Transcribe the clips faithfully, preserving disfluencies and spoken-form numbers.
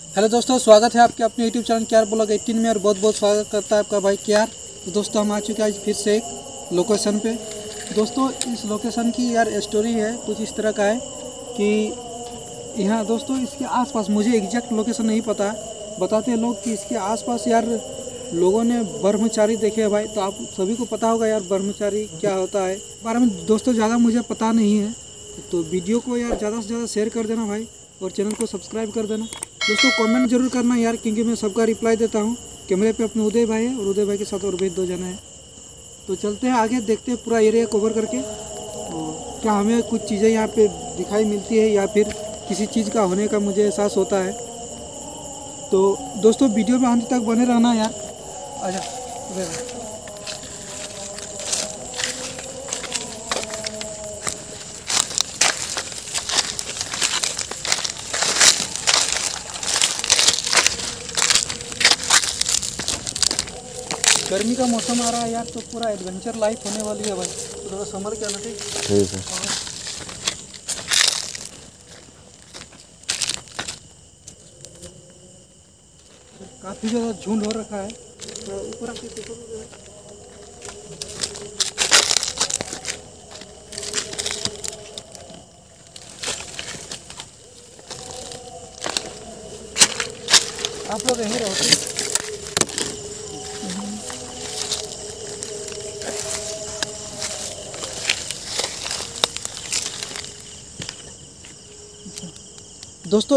Hello दोस्तों, स्वागत है आपके अपने यूट्यूब चैनल केआर ब्लॉग अठारह में और बहुत बहुत स्वागत करता है आपका भाई केआर। तो दोस्तों हम आ चुके हैं आज फिर से एक लोकेशन पे। दोस्तों इस लोकेशन की यार स्टोरी है कुछ इस तरह का है कि यहाँ दोस्तों इसके आसपास, मुझे एग्जैक्ट लोकेशन नहीं पता, बताते हैं लोग कि इसके आसपास यार लोगों ने ब्रह्मचारी देखे हैं भाई। तो आप सभी को पता होगा यार ब्रह्मचारी क्या होता है, बारे में दोस्तों ज़्यादा मुझे पता नहीं है। तो वीडियो को यार ज़्यादा से ज़्यादा शेयर कर देना भाई और चैनल को सब्सक्राइब कर देना। दोस्तों कमेंट जरूर करना यार, क्योंकि मैं सबका रिप्लाई देता हूँ। कैमरे पे अपने उदय भाई है और उदय भाई के साथ और भी दो जने हैं। तो चलते हैं आगे, देखते हैं पूरा एरिया कवर करके और क्या हमें कुछ चीज़ें यहाँ पे दिखाई मिलती है या फिर किसी चीज़ का होने का मुझे एहसास होता है। तो दोस्तों वीडियो में अंत तक बने रहना यार। आजा उदय भाई। गर्मी का मौसम आ रहा है यार, तो पूरा एडवेंचर लाइफ होने वाली है भाई। तो थोड़ा समर क्या ना, ठीक ठीक है। काफ़ी ज़्यादा झुंड हो रखा है। तो ऊपर आके देखो तो आप लोग यहीं रहो। दोस्तों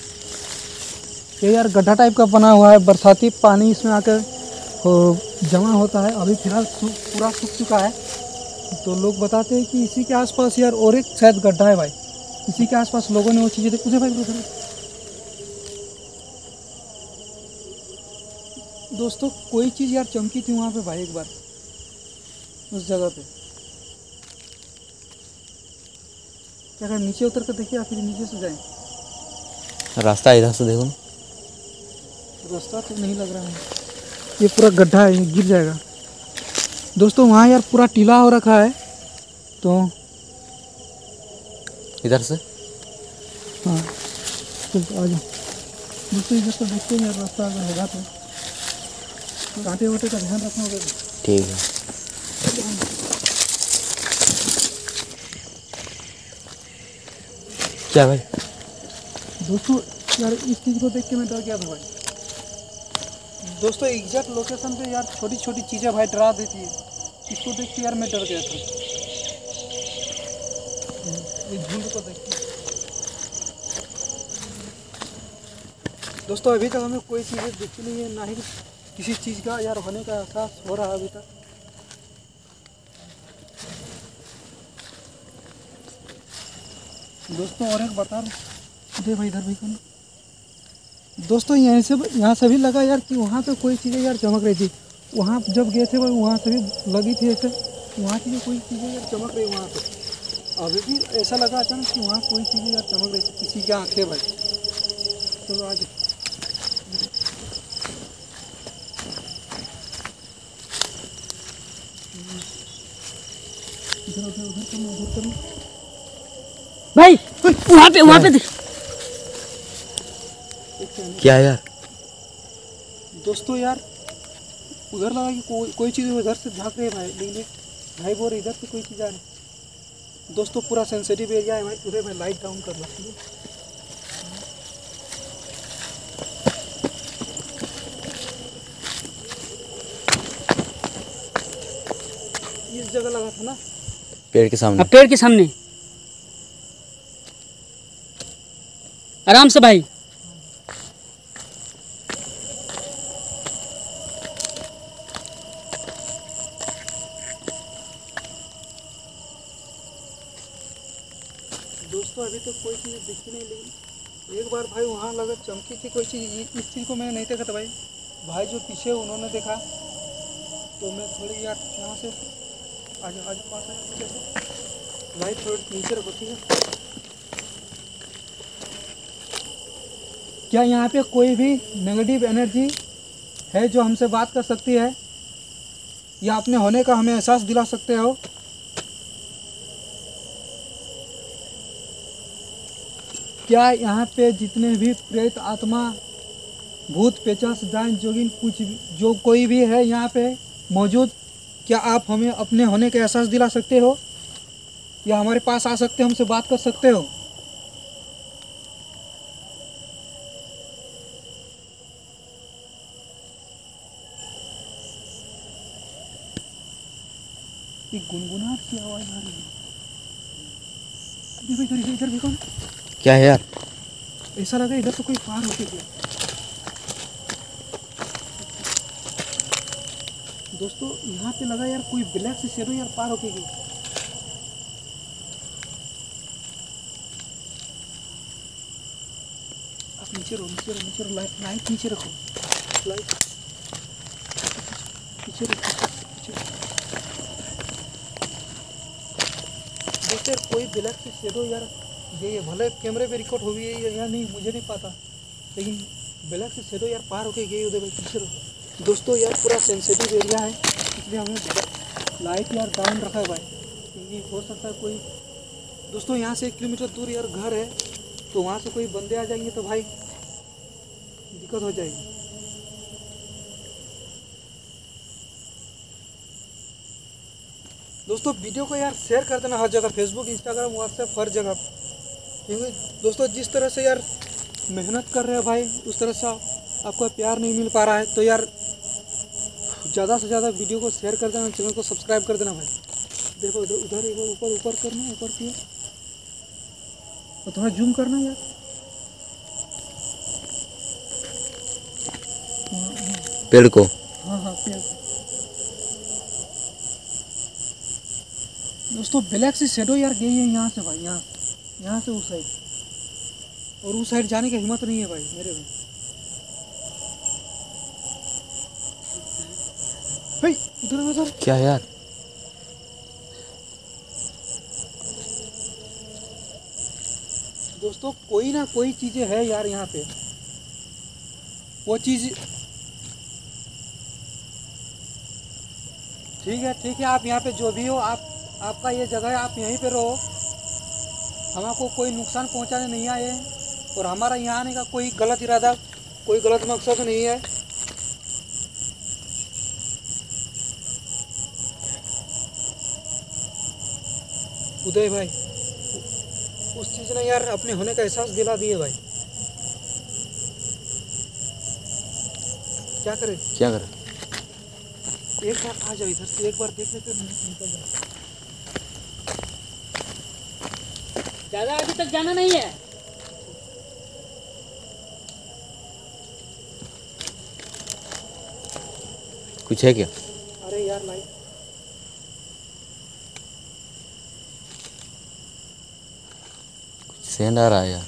ये यार गड्ढा टाइप का बना हुआ है, बरसाती पानी इसमें आकर जमा होता है। अभी फिलहाल पूरा सूख चुका है। तो लोग बताते हैं कि इसी के आसपास यार और एक शायद गड्ढा है भाई, इसी के आसपास लोगों ने वो चीज़ें देखी। भाई उधर दोस्तों कोई चीज़ यार चमकी थी वहाँ पे भाई एक बार उस जगह पे। क्या कर नीचे उतर कर देखिए या फिर नीचे से जाएं? रास्ता इधर से देखो ना। रास्ता तो नहीं लग रहा है, ये पूरा गड्ढा है, ये गिर जाएगा। दोस्तों वहाँ यार पूरा टीला हो रखा है। तो इधर से हाँ तो आ जाओ दोस्तों, इधर तो देखते हैं यार रास्ता अगर होगा तो। कांटे वाटे का ध्यान रखना होगा। ठीक है। क्या भाई? दोस्तों यार इस चीज़ को देख के मैं डर गया था भाई। दोस्तों एग्जैक्ट लोकेशन पे यार छोटी छोटी चीज़ें भाई डरा देती है। इसको देख के यार मैं डर गया था, इस झुंड को देख के। दोस्तों अभी तक हमें कोई चीज़ें दिखी नहीं है, ना ही किसी चीज़ का यार होने का एहसास हो रहा है अभी तक। दोस्तों और एक बता दे भाई, इधर भी कौन दोस्तों, यहाँ से यहाँ से भी लगा यार कि वहाँ पे कोई चीज़ें यार चमक रही थी। वहाँ जब गए थे भाई वहाँ से भी लगी थी ऐसे, वहाँ की कोई चीज़ें यार चमक रही वहाँ पे। अभी भी ऐसा लगा अचानक कि वहाँ कोई चीज़ें यार चमक रही थी, किसी की आँखें भाई। चलो आज इधर उधर उधर करना उधर करना भाई, वहाँ पे वहाँ पे देख। क्या यार? दोस्तों यार उधर लगा कि कोई कोई चीज़ उधर से झाँक रही है भाई, लेकिन भाई बोल इधर से कोई चीज़ आ रही। दोस्तों पूरा सेंसिटिव एरिया है भाई। उधर भाई लाइट डाउन कर ला। इस जगह लगा था ना, पेड़ के सामने। पेड़ के सामने आराम से भाई। दोस्तों अभी तो कोई चीज़ दिखी नहीं, लेकिन एक बार भाई वहाँ लगा चमकी थी कोई चीज़। इस चीज़ को मैंने नहीं देखा था भाई, भाई जो पीछे उन्होंने देखा। तो मैं थोड़ी यार यहाँ से आज आज पास आया भाई, थोड़ी नीचे रखो ठीक है। क्या यहाँ पे कोई भी नेगेटिव एनर्जी है जो हमसे बात कर सकती है या अपने होने का हमें एहसास दिला सकते हो? क्या यहाँ पे जितने भी प्रेत आत्मा भूत पेचास डाइन जोगिन कुछ भी, जो कोई भी है यहाँ पे मौजूद, क्या आप हमें अपने होने का एहसास दिला सकते हो या हमारे पास आ सकते हो, हमसे बात कर सकते हो? एक गुनगुनाहट सी आवाज आ रही है। देखो इधर इधर इधर देखो ना, क्या है यार? ऐसा लगा इधर तो कोई पार होके गया। दोस्तों यहाँ पे लगा यार कोई ब्लैक से शेडो यार पार होके गई। आप नीचे रहो, नीचे रहो, नीचे रहो, लाइट लाइट नीचे रखो, लाइट नीचे रखो, नीचे रखो। दोस्तों यार कोई ब्लैक से शेडो यार ये ये भले कैमरे पे रिकॉर्ड हो गई है या नहीं मुझे नहीं पता, लेकिन ब्लैक से शेडो यार पार होके गई उधर। पीछे रहो। दोस्तों यार पूरा सेंसिटिव एरिया है, इसलिए हमें लाइट यार डाउन रखा है भाई, क्योंकि हो सकता है कोई, दोस्तों यहाँ से एक किलोमीटर दूर यार घर है, तो वहाँ से कोई बंदे आ जाएंगे तो भाई दिक्कत हो जाएगी। दोस्तों वीडियो को यार शेयर कर देना हर जगह, फेसबुक, इंस्टाग्राम, व्हाट्सएप, हर जगह, क्योंकि दोस्तों जिस तरह से यार मेहनत कर रहे हैं भाई उस तरह से आपको प्यार नहीं मिल पा रहा है, तो यार ज़्यादा से ज़्यादा वीडियो को शेयर कर देना, चैनल को सब्सक्राइब कर देना भाई। देखो उधर उधर एक बार ऊपर ऊपर करना, ऊपर की और थोड़ा जूम करना यार। पेड़ को। हाँ हाँ पेड़। दोस्तों ब्लैक से शेडो यार गई है यहाँ से भाई, यहाँ यहाँ से उस साइड, और उस साइड जाने की हिम्मत नहीं है भाई मेरे में। भाई उधर उधर क्या है यार? दोस्तों कोई ना कोई चीजें है यार यहाँ पे, वो चीज ठीक है ठीक है, आप यहाँ पे जो भी हो, आप आपका ये जगह है, आप यहीं पे रहो, हम आपको कोई नुकसान पहुँचाने नहीं आए हैं, और हमारा यहाँ आने का कोई गलत इरादा, कोई गलत मकसद नहीं है। उदय भाई उस चीज़ ने यार अपने होने का एहसास दिला दिए भाई, क्या करें? क्या कर? एक बार आ जाओ इधर से, एक बार देख लेते निकल जाओ। ज्यादा आगे तक जाना नहीं है। कुछ है क्या? अरे यार लाइट, कुछ सेंध आ रहा है यार।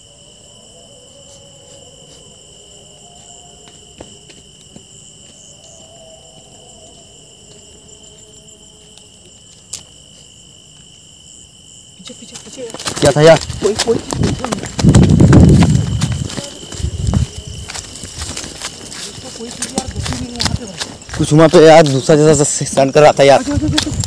पीछे पीछे पीछे यार। क्या था यार? कोई कोई चीज़ देखो ना। दोस्तों कोई चीज़ यार दिखी नहीं वहाँ पे भाई। कुछ वहाँ पे यार दूसरा जैसा सेंध कर रहा था यार। आजा, आजा, आजा, आजा।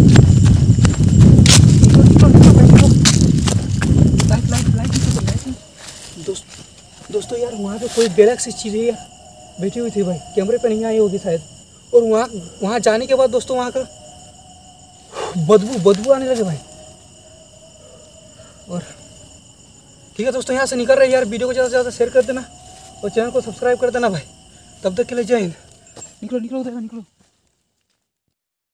निकलो, निकलो, निकलो, भाई, निकलो। लाइट लाइट लाइट निकलो, लाइट निकलो। दोस्त दोस्तों यार वहाँ पे कोई ब्लैक सी चीज़ यार बैठी हुई थी भाई, कैमरे पे नहीं आई होगी शायद, और वहाँ वहाँ जाने के बाद दोस्तों वहाँ का बदबू बदबू आने लगे भाई। और ठीक है दोस्तों, यहाँ से निकल रहे हैं यार, वीडियो को ज़्यादा से ज़्यादा शेयर कर देना और चैनल को सब्सक्राइब कर देना भाई। तब तक के लिए जय हिंद। निकलो निकलो उधर निकलो।